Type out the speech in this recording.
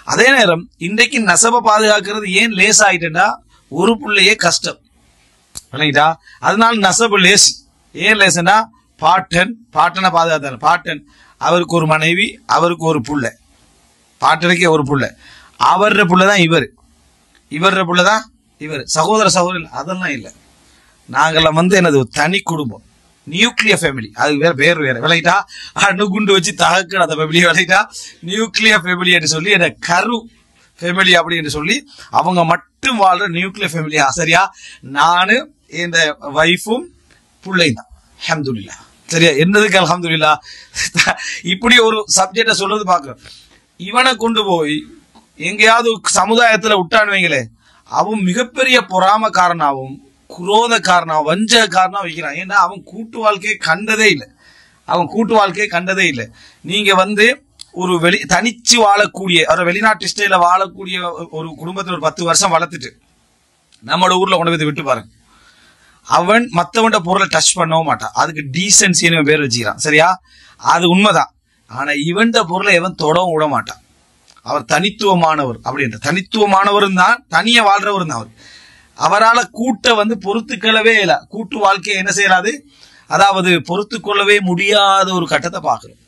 அதே நேரம் இன்றைக்கு நசபை பாதுகாக்கிறது ஏன் லேஸ் ஆயிட்டா, ஒரு புள்ளையே கஷ்டம் இல்லைங்களா? அதனால நசபு லேஸ். ஏன் லேசுன்னா பாட்டனை பாதுகாத்தாரு. பாட்டன் அவருக்கு ஒரு மனைவி, அவருக்கு ஒரு புள்ள, பாட்டனுக்கே ஒரு புள்ள, அவர புள்ளதான் இவர புள்ளதான் இவர், சகோதரி அதெல்லாம் இல்லை. நாங்கெல்லாம் எனது தனி குடும்பம், நியூக்ளியர் ஃபேமிலி. அது வேற விளையிட்டா அணுகுண்டு வச்சு தகக்கிற அந்த ஃபேமிலி விளையிட்டா நியூக்ளியர் ஃபேமிலி என்று சொல்லி, என்ன கரு ஃபேமிலி அப்படின்னு சொல்லி அவங்க மட்டும் வாழ்ற நியூக்ளியர் ஃபேமிலியா? சரியா, நானு இந்த வைஃபும் பிள்ளையும் தான். அல்ஹம்துலில்லாஹ். சரியா, என்னதுக்கு அல்ஹம்துலில்லாஹ்? இப்படி ஒரு சப்ஜெக்ட சொல்றது பாக்குறோம். இவனை கொண்டு போய் எங்கேயாவது சமுதாயத்துல விட்டான்னு வைங்களே, அவன் மிகப்பெரிய பொறாமக்காரனாகவும் குரோதக்காரனாகவும் வஞ்சகாரனா வைக்கிறான். ஏன்னா அவன் கூட்டு வாழ்க்கையை கண்டதே இல்லை. நீங்க ஒரு தனிச்சு வாழக்கூடிய ஒரு வெளிநாட்டு ஸ்டைல வாழக்கூடிய ஒரு குடும்பத்தில் ஒரு 10 வருஷம் வளர்த்துட்டு நம்மளோட ஊர்ல கொண்டு போய் விட்டு பாருங்க, அவன் மத்தவன்ட பொருளை டச் பண்ணவும் மாட்டான். அதுக்கு டீசென்சின்னு பேர் வச்சுக்கிறான். சரியா, அது உண்மைதான். ஆனா இவன்ட பொருளை எவன் தொடவும் விட மாட்டான். அவர் தனித்துவமானவர். அப்படின்ற தனித்துவமானவரும் தான், தனிய வாழ்றவரும் தான் அவர். அவரால் கூட்ட பொறுத்துக்கொள்ளவே இல்லை. கூட்டு வாழ்க்கையை என்ன செய்யறாது, அதாவது பொறுத்து கொள்ளவே முடியாத ஒரு கட்டத்தை பார்க்கிறோம்.